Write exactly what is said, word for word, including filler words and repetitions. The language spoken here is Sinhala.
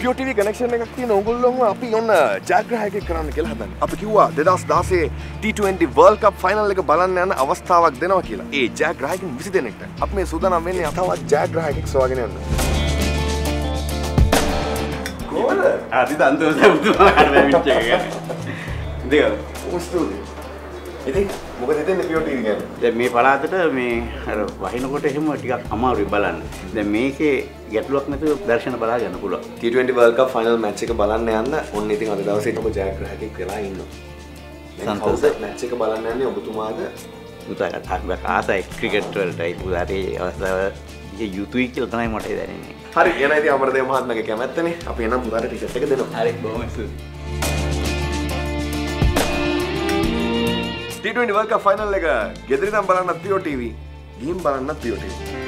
Pure T V connection එකක් තියෙන ඕගොල්ලෝම අපි ඔන්න ජයග්‍රාහකයෙක් කරන්න කියලා හදන්නේ. අපි කිව්වා දෙදාස් දාසයේ T twenty World Cup final එක බලන්න යන අවස්ථාවක් දෙනවා කියලා. ඒ ජයග්‍රාහකයන් විසි දෙනෙක්ට. අපි මේ සූදානම් වෙන්නේ තවත් ජයග්‍රාහකයෙක් සොයාගෙන යන්න. කොහොමද? ආ දිද අන්තිමට උතුමාට වෙමිච්ච එක ගන්න. ඉතින් ඔස්තුදේ. ඉතින් මොකද හිතන්නේ Pure T V ගැන? දැන් මේ පළාතට මේ අර වහිනකොට එහෙම ටිකක් අමාරුයි බලන්න. දැන් මේකේ ගැටලුවක් නැතුව දර්ශන බලා ගන්න පුළුවන්. T twenty World Cup final match එක බලන්න යන්න ඔන්න ඉතින් අද දවසේ ඔබ ජයග්‍රාහකයෙක් වෙලා ඉන්නවා. සන්තෝෂයි. match එක බලන්න යන්නේ ඔබතුමාද? උදාට අක්බක් ආසයි ක්‍රිකට් වලටයි උදාටේ අවස්ථාව යුතුයි කියලා තමයි මට දැනෙන්නේ. හරි එන ඉතින් අමරදේව මහත්මයාගේ කැමැත්තනේ. අපි එනම් උදාට ටිකට් එක දෙනවා. හරි බොහොම ස්තුතියි. T twenty World Cup final එක ගෙදරින් බලන්නත් Pure T V, ගිහින් බලන්නත් Pure T V.